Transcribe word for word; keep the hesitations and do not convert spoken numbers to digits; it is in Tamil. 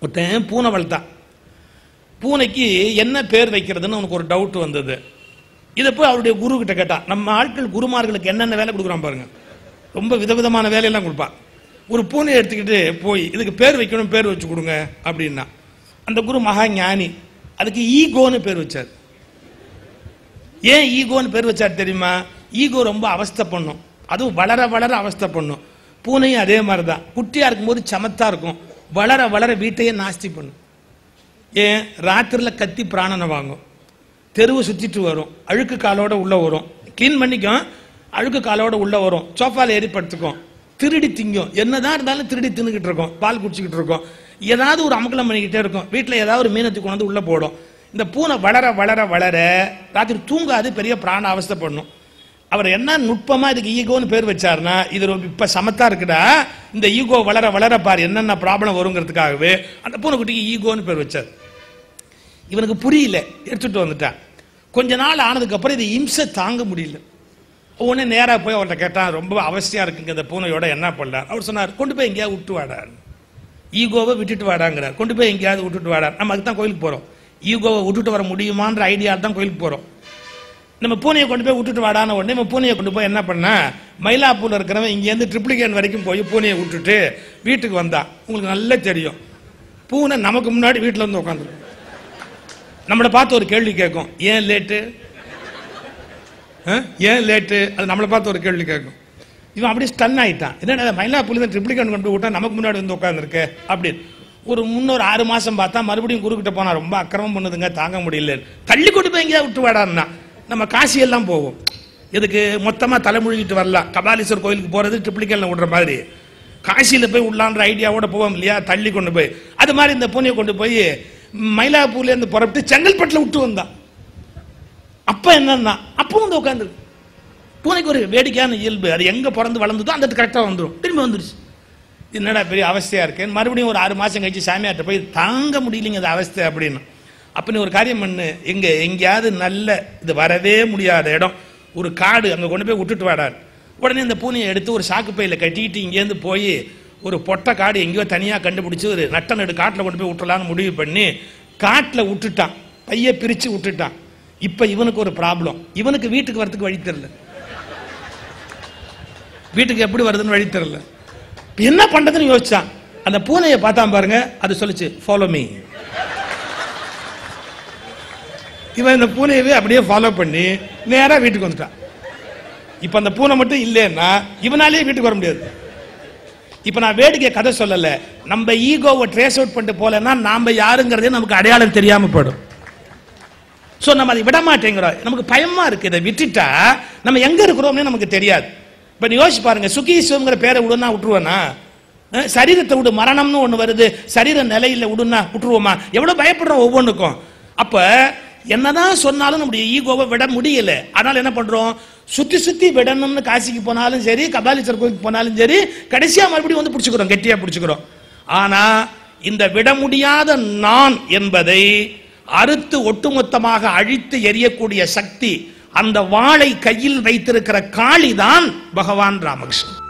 ஒருத்தன் பூனை வளர்த்தான். பூனைக்கு என்ன பேர் வைக்கிறதுன்னு அவனுக்கு ஒரு டவுட் வந்தது. இதை போய் அவருடைய குரு கிட்ட கேட்டான். நம்ம ஆட்கள் குருமார்களுக்கு என்னென்ன வேலை கொடுக்குறான் பாருங்க, ரொம்ப விதவிதமான வேலையெல்லாம் கொடுப்பான். ஒரு பூனையை எடுத்துக்கிட்டு போய் இதுக்கு பேர் வைக்கணும், பேர் வச்சு கொடுங்க அப்படின்னா அந்த குரு மகா ஞானி. அதுக்கு ஈகோன்னு பேர் வச்சார். ஏன் ஈகோன்னு பேர் வச்சார் தெரியுமா? ஈகோ ரொம்ப அவஸ்தை பண்ணும், அதுவும் வளர வளர அவஸ்தை பண்ணும். பூனையும் அதே மாதிரி தான். குட்டியா இருக்கும்போது சமத்தா இருக்கும், வளர வளர வீட்டையே நாஸ்தி பண்ணும். ஏன்? ராத்திரியில் கத்தி பிராணனை வாங்கும், தெருவை சுற்றிட்டு வரும், அழுக்கு காலோட உள்ள வரும், கிளீன் பண்ணிக்கும், அழுக்கு காலோட உள்ள வரும், சோஃபால ஏறி படுத்துக்கும், திருடி திங்கும். என்னதான் இருந்தாலும் திருடி தின்னுக்கிட்டு இருக்கோம், பால் குடிச்சிக்கிட்டு இருக்கோம், ஏதாவது ஒரு அமக்கலம் பண்ணிக்கிட்டே இருக்கும். வீட்டில் ஏதாவது ஒரு மீனத்தை கொண்டு வந்து உள்ள போடும். இந்த பூனை வளர வளர வளர ராத்திரி தூங்காது, பெரிய பிராண அவஸ்தை பண்ணும். அவர் என்ன நுட்பமா இதுக்கு ஈகோன்னு பேர் வச்சாருன்னா, இது இப்ப சமத்தா இருக்குடா, இந்த ஈகோ வளர வளர பாரு என்னென்ன ப்ராப்ளம் வருங்கிறதுக்காகவே அந்த பூனைக்குட்டிக்கு ஈகோன்னு பேர் வச்சார். இவனுக்கு புரியல, எடுத்துட்டு வந்துட்டான். கொஞ்ச நாள் ஆனதுக்கு அப்புறம் இது இம்சை தாங்க முடியல. உடனே நேராக போய் அவர்கிட்ட கேட்டான், ரொம்ப அவசியம் இருக்குங்க இந்த பூனையோட, என்ன பண்ணலாம்? அவர் சொன்னார், கொண்டு போய் எங்கேயாவது விட்டு வாடார், ஈகோவை விட்டுட்டு வாடாங்கிறார். கொண்டு போய் எங்கேயாவது விட்டுட்டு வாடார். நம்ம அதுக்கு தான் கோயிலுக்கு போறோம். ஈகோவை விட்டுட்டு வர முடியுமான்ற ஐடியா தான் கோயிலுக்கு போறோம். நம்ம பூனையை கொண்டு போய் விட்டுட்டு வாடான உடனே நம்ம பூனையை கொண்டு போய் என்ன பண்ணா, மயிலாப்பூர்ல இருக்கிறவன் இங்கேருந்து ட்ரிப்ளிகேன் வரைக்கும் போய் பூனையை விட்டுட்டு வீட்டுக்கு வந்தான். உங்களுக்கு நல்லா தெரியும், பூனை நமக்கு முன்னாடி வீட்டில் வந்து உட்காந்துருக்கும். நம்மளை பார்த்து ஒரு கேள்வி கேட்கும், ஏன் லேட்டு, ஏன் லேட்டு, அது நம்மளை பார்த்து ஒரு கேள்வி கேட்கும். இவன் அப்படியே ஸ்டன் ஆயிட்டான். என்னடா மயிலாப்பூர்ல ட்ரிப்ளிகேன் கொண்டு விட்டா நமக்கு முன்னாடி வந்து உட்காந்துருக்கு அப்படின்னு. ஒரு முன்னொரு ஆறு மாசம் பார்த்தா மறுபடியும் குருக்கிட்ட போனா, ரொம்ப அக்கிரமம் பண்ணுதுங்க, தாங்க முடியல, தள்ளி கொண்டு போய் எங்கேயா விட்டு வாடான்னா. நம்ம காசி எல்லாம் போவோம், எதுக்கு மொத்தமா தலைமொழிகிட்டு வரலாம். கபாலீஸ்வர் கோயிலுக்கு போறது ட்ரிப்ளிகேன்ல விடுற மாதிரி காசியில போய் உள்ளான்ற ஐடியாவோட போவோம் இல்லையா, தள்ளி கொண்டு போய். அது மாதிரி இந்த பூனையை கொண்டு போய் மயிலாப்பூர்ல இருந்து புறப்பட்டு செங்கல்பட்டுல விட்டு வந்தான். அப்ப என்னன்னா, அப்போ வந்து உட்காந்து பூனைக்கு ஒரு வேடிக்கையான இயல்பு, அது எங்க பிறந்து வளர்ந்ததோ அந்த கரெக்டா வந்துடும், திரும்பி வந்துருச்சு. என்னடா பெரிய அவஸ்தையா இருக்கேன். மறுபடியும் ஒரு ஆறு மாசம் கழிச்சு சாமியார்ட்ட போய், தாங்க முடியலைங்க அது அவஸ்தை அப்படின்னு. அப்ப நீ ஒரு காரியம் பண்ணு, எங்க எங்கேயாவது நல்ல இது வரவே முடியாத இடம், ஒரு காடு, அங்க கொண்டு போய் விட்டுட்டு வாடார். உடனே இந்த பூனையை எடுத்து ஒரு சாக்கு பையில கட்டிட்டு இங்கேருந்து போய் ஒரு பொட்டை காடு எங்கேயோ தனியா கண்டுபிடிச்சு ஒரு நட்ட நடு காட்டில் கொண்டு போய் விட்டுலான்னு முடிவு பண்ணி காட்டில் விட்டுட்டான். பைய பிரிச்சு விட்டுட்டான். இப்ப இவனுக்கு ஒரு ப்ராப்ளம், இவனுக்கு வீட்டுக்கு வரதுக்கு வழி தெரியல, வீட்டுக்கு எப்படி வருதுன்னு வழி தெரியல. என்ன பண்றதுன்னு யோசிச்சான். அந்த பூனையை பார்த்தான் பாருங்க, அது சொல்லிச்சு, ஃபாலோ மீ. இவன் இந்த பூனையவே அப்படியே ஃபாலோ பண்ணி நேரா வீட்டுக்கு வந்துட்டான். இப்ப அந்த பூனை மட்டும் இல்லைன்னா இவனாலேயே வீட்டுக்கு வர முடியாது. இப்ப நான் வேடிக்கை கதை சொல்லல, நம்ம ஈகோவை ட்ரேஸ் அவுட் பண்ணிட்டு போலன்னா நாம யாருங்கிறதே நமக்கு அடையாளம் தெரியாம போயிடும். சோ நம்ம அதை விட மாட்டேங்கிறோம், நமக்கு பயமா இருக்கு. இதை விட்டுட்டா நம்ம எங்க இருக்கிறோம்னு நமக்கு தெரியாது. இப்ப நீ யோசிச்சு பாருங்க, சுகீஸ்வங்கிற பேரை விடுனா விட்டுருவானா? சரீரத்தை விடு, மரணம்னு ஒண்ணு வருது, சரீர நிலையில விடுனா விட்டுருவோமா? எவ்வளவு பயப்படுறோம் ஒவ்வொன்றுக்கும். அப்ப என்னதான் சொன்னாலும் நம்முடைய ஈகோவை விட முடியல. அதனால என்ன பண்றோம், சுத்தி சுத்தி விடணும்னு காசிக்கு போனாலும் சரி, கபாலீஸ்வரர் கோயிலுக்கு போனாலும் சரி, கடைசியா மறுபடியும் வந்து பிடிச்சுக்கிறோம், கெட்டியா பிடிச்சுக்கிறோம். ஆனா இந்த விட முடியாத நான் என்பதை அறுத்து ஒட்டுமொத்தமாக அழித்து எரியக்கூடிய சக்தி அந்த வாளை கையில் வைத்திருக்கிற காளிதான் பகவான் ராமகிருஷ்ணன்.